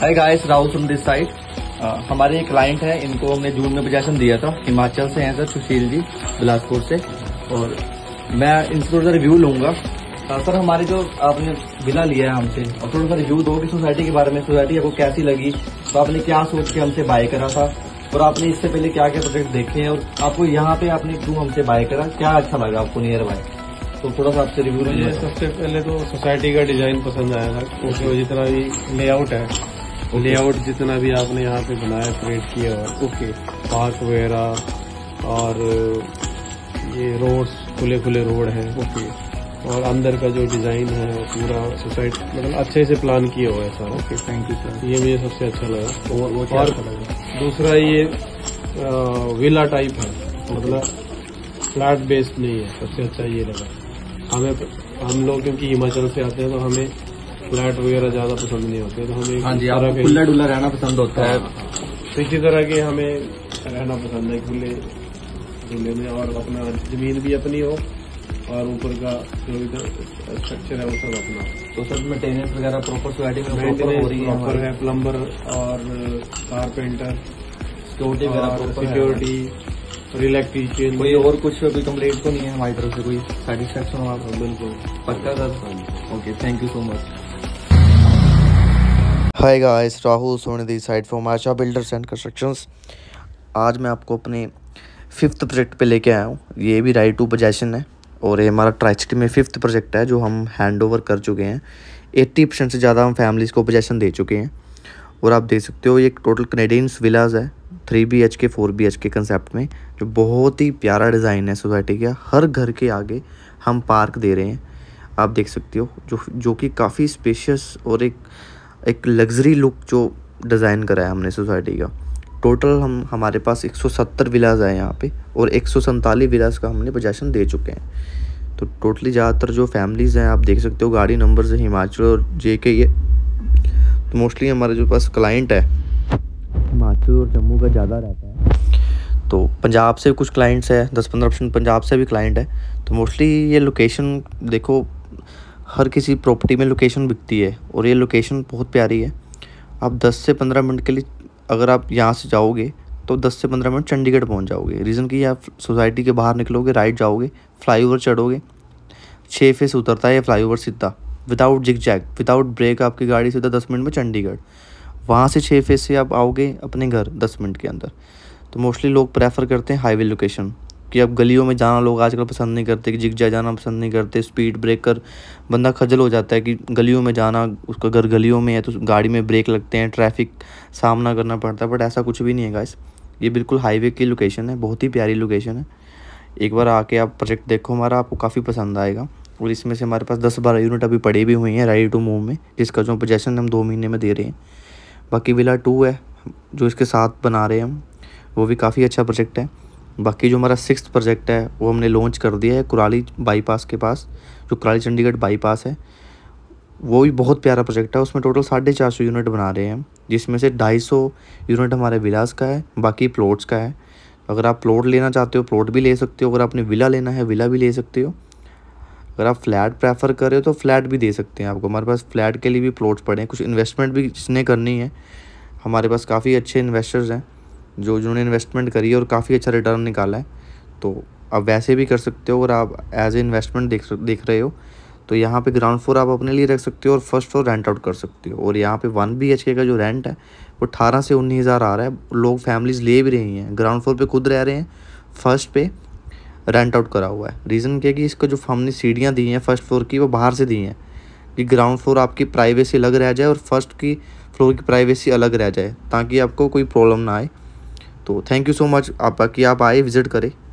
Hi guys, Rahul from this side. हमारे एक client है, इनको हमने जून में पोजीशन दिया था। हिमाचल से हैं सर, सुशील जी, बिलासपुर से। और मैं इनसे थोड़ा सा रिव्यू लूंगा। सर, हमारे जो आपने विला लिया है हमसे, और थोड़ा सा रिव्यू दो कि सोसाइटी के बारे में, सोसाइटी आपको कैसी लगी, तो आपने क्या सोच के हमसे बाय करा था, और आपने इससे पहले क्या क्या प्रोजेक्ट देखे हैं, और आपको यहाँ पे आपने क्यों हमसे बाय करा, क्या अच्छा लगा आपको नियर बाय, तो थोड़ा सा आपसे रिव्यू मुझे सबसे पहले तो सोसाइटी का डिजाइन पसंद आया था, क्योंकि जितना भी लेआउट है, लेआउट जितना भी आपने यहाँ पे बनाया, क्रिएट किया है, ओके, पार्क वगैरह और ये रोड्स, खुले खुले रोड है, ओके, और अंदर का जो डिजाइन है पूरा सोसाइटी मतलब अच्छे से प्लान किया हुआ है sir. Okay, thank you sir. ये मुझे सबसे अच्छा लगा। और दूसरा ये विला टाइप है, मतलब फ्लैट बेस्ड नहीं है, सबसे अच्छा ये लगा हम लोग क्योंकि हिमाचल से आते हैं तो हमें फ्लैट वगैरह ज्यादा पसंद नहीं होते, तो हमें हाँ जी, आपको खुला डुला रहना पसंद होता है। तो इसी तरह के हमें रहना पसंद है, खुले डुले में, और अपना जमीन भी अपनी हो और ऊपर का जो भी स्ट्रक्चर है वो सब अपना। तो सर, मेंटेनेंस वगैरह प्रॉपर सोसाइटी में प्रॉपर हो रही है? प्रॉपर है, प्लम्बर और कारपेंटर, सिक्योरिटी वगैरह, सिक्योरिटी, इलेक्ट्रीशियन, कोई और कुछ कोई कंप्लेंट तो नहीं है हमारी तरफ से? कोई सेटिस्फेक्शन हो आपको? बिल्कुल पक्का sir. Okay, thank you so much. Hi guys, Rahul Soni the side from Asha builders and constructions. आज मैं आपको अपने 5th प्रोजेक्ट पे लेके आया हूँ। ये भी राइट टू पोजेशन है, और ये हमारा ट्राइसिटी में 5th प्रोजेक्ट है जो हम हैंड ओवर कर चुके हैं। 80% से ज़्यादा हम फैमिलीज़ को पोजेशन दे चुके हैं। और आप देख सकते हो, ये टोटल कैनेडियंस विलाज है, 3 BHK 4 BHK कंसेप्ट में, जो बहुत ही प्यारा डिज़ाइन है सोसाइटी का। हर घर के आगे हम पार्क दे रहे हैं, आप देख सकते हो, जो कि काफ़ी स्पेशियस और एक लग्जरी लुक जो डिज़ाइन करा है हमने सोसाइटी का। टोटल हमारे पास 170 विलाज है यहाँ पे, और 147 विलाज का हमने पोजेशन दे चुके हैं। तो टोटली ज़्यादातर जो फैमिलीज़ हैं, आप देख सकते हो, गाड़ी नंबर से हिमाचल और JK ये। तो मोस्टली हमारे जो पास क्लाइंट है हिमाचल और जम्मू का ज़्यादा रहता है। तो पंजाब से कुछ क्लाइंट्स है, 10-15% पंजाब से भी क्लाइंट है। तो मोस्टली ये लोकेशन देखो, हर किसी प्रॉपर्टी में लोकेशन बिकती है, और ये लोकेशन बहुत प्यारी है। आप 10 से 15 मिनट के लिए अगर आप यहाँ से जाओगे तो 10 से 15 मिनट चंडीगढ़ पहुँच जाओगे। रीज़न कि आप सोसाइटी के बाहर निकलोगे, राइट जाओगे, फ्लाईओवर चढ़ोगे, 6 फेस उतरता है ये फ्लाईओवर सीधा, without zigzag, without break, आपकी गाड़ी सीधा 10 मिनट में चंडीगढ़। वहाँ से 6 फेस से आप आओगे अपने घर 10 मिनट के अंदर। तो मोस्टली लोग प्रेफर करते हैं हाईवे लोकेशन, कि अब गलियों में जाना लोग आजकल पसंद नहीं करते, कि जिग जैग जाना पसंद नहीं करते, स्पीड ब्रेकर, बंदा खजल हो जाता है कि गलियों में जाना, उसका घर गलियों में है तो गाड़ी में ब्रेक लगते हैं, ट्रैफिक सामना करना पड़ता है। बट ऐसा कुछ भी नहीं है गाइस, ये बिल्कुल हाईवे की लोकेशन है, बहुत ही प्यारी लोकेशन है। एक बार आके आप प्रोजेक्ट देखो हमारा, आपको काफ़ी पसंद आएगा। और इसमें से हमारे पास 10-12 यूनिट अभी पड़ी भी हुई हैं रेडी टू मूव में, जिसका जो पोजेशन हम 2 महीने में दे रहे हैं। बाकी विला 2 है जो इसके साथ बना रहे हैं हम, वो भी काफ़ी अच्छा प्रोजेक्ट है। बाकी जो हमारा 6th प्रोजेक्ट है वो हमने लॉन्च कर दिया है कुराली बाईपास के पास, जो कुराली चंडीगढ़ बाईपास है, वो भी बहुत प्यारा प्रोजेक्ट है। उसमें टोटल 450 यूनिट बना रहे हैं हम, जिसमें से 250 यूनिट हमारे विलास का है, बाकी प्लॉट्स का है। अगर आप प्लॉट लेना चाहते हो प्लॉट भी ले सकते हो, अगर आपने विला लेना है विला भी ले सकते हो, अगर आप फ्लैट प्रेफर कर रहे हो तो फ्लैट भी दे सकते हैं आपको। हमारे पास फ्लैट के लिए भी प्लॉट्स पड़े हैं। कुछ इन्वेस्टमेंट भी जिसने करनी है, हमारे पास काफ़ी अच्छे इन्वेस्टर्स हैं जिन्होंने इन्वेस्टमेंट करी है और काफ़ी अच्छा रिटर्न निकाला है। तो आप वैसे भी कर सकते हो। अगर आप एज ए इन्वेस्टमेंट देख रहे हो तो यहाँ पे ग्राउंड फ्लोर आप अपने लिए रख सकते हो और फर्स्ट फ्लोर रेंट आउट कर सकते हो। और यहाँ पे 1 BHK का जो रेंट है वो 18 से 19 हज़ार आ रहा है। लोग फैमिलीज़ ले भी रही हैं, ग्राउंड फ्लोर पे खुद रह रहे हैं, फर्स्ट पे रेंट आउट करा हुआ है। रीज़न क्या है कि इसका जो हमने सीढ़ियाँ दी हैं फर्स्ट फ्लोर की, वो बाहर से दी हैं कि ग्राउंड फ्लोर आपकी प्राइवेसी अलग रह जाए और फर्स्ट की फ्लोर की प्राइवेसी अलग रह जाए, ताकि आपको कोई प्रॉब्लम ना आए। तो थैंक यू सो मच आप कि आप आए, विज़िट करें।